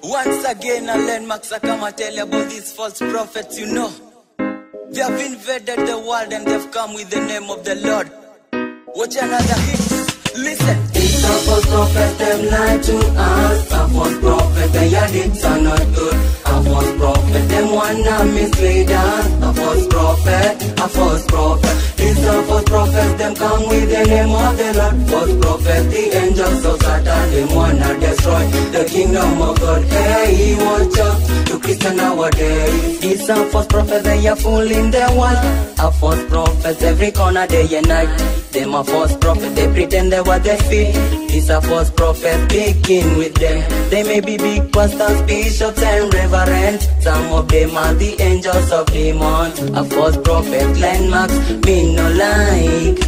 Once again, I learn Maxakama tell you about these false prophets, you know. They have invaded the world and they've come with the name of the Lord. Watch another hit. Listen. These are false prophets, them lie to us. A false prophet, they addicts are not good. A false prophet, them wanna mislead us. A false prophet, a false prophet. These are false prophets, them come with the name of the Lord. False prophet, the angels of Satan, them wanna destroy the kingdom of God. Hey, watch out to Christian nowadays. These are false prophets, they are fooling the world. A false prophets, every corner, day and night. Them a false prophet, they pretend they what they feel. These are false prophets, begin with them. They may be big pastors, bishops and reverends. Some of them are the angels of demons. A false prophet, landmarks, me no like.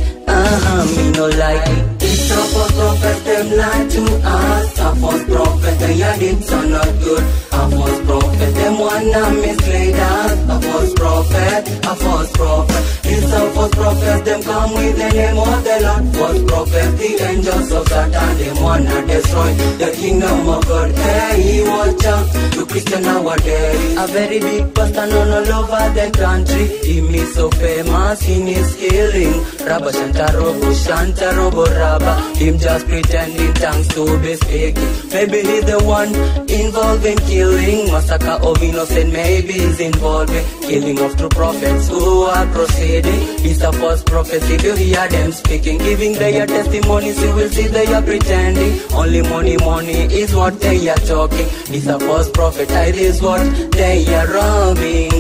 Me no like. These are false prophets, them lie to us. A false prophet, they addicts are not good. A false prophet, them wanna mislead us. A false prophet, a false prophet. These are false prophets, them come with the name of the Lord. False prophet, the angels of Satan, them wanna destroy the kingdom of God. Hey, watch out to Christian nowadays. A very big pastor known all over the country. Him is so famous in his healing. Rabba Shantarobo, Shantarobo Rabba. Him just pretending tongues to be speaking. Maybe he's the one involved in killing. Massacre of innocent, maybe he's involved in killing of true prophets who are proceeding. It's a false prophecy, if you hear them speaking, giving their testimonies, you will see they are pretending. Only money, money is what they are talking. It's a false prophet, it is what they are robbing.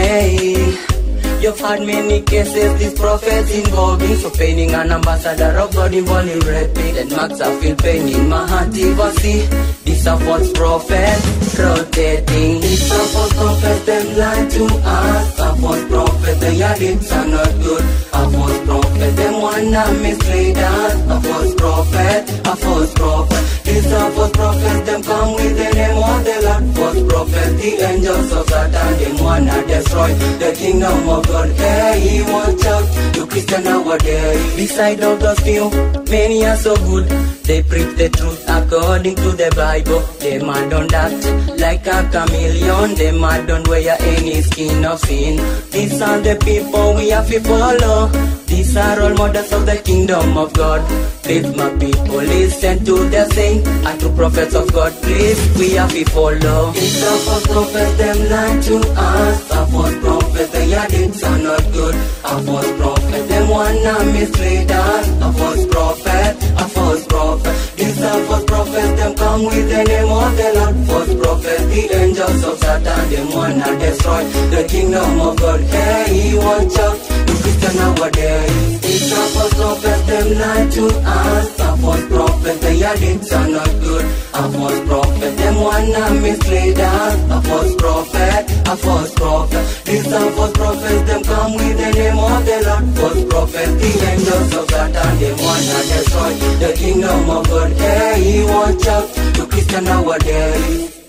Hey, you've had many cases, these prophets involving. So painting an ambassador of God involving raping. And Max I feel pain in my heart, see. These are false prophets, rotating. These are false prophets, them lie to us. A false prophet, the addicts are not good. A false prophet, them wanna mislead us. A false prophet, a false prophet. These are false prophets, them come with the name of the Lord. False prophet, the angels of Satan, them wanna destroy the kingdom of God. Hey, watch out to Christian nowadays. Beside of those few, many are so good. They preach the truth according to the Bible. They man don't act like a chameleon. They man don't wear any skin of sin. These are the people we have to follow. These are all models of the kingdom of God. Please my people, listen to the saying. And to prophets of God, please, we have to follow. These are false prophets, them lie to us. A false prophet, the addicts are not good. A false prophet, them wanna mislead us. A false prophet, a false prophet. These are false prophets, them come with the name of the Lord. False prophet, the angels of Satan, them wanna destroy the kingdom of God. Hey, watch out to Christian nowadays. These are false prophets, them lie to us. A false prophet, the addicts are not good. A false prophet, them wanna mislead us. A false prophet, a false prophet. These are false prophets, them come with the name of the Lord. False prophet, the angels of Satan, them wanna destroy the kingdom of God. Hey, watch out to Christian nowadays.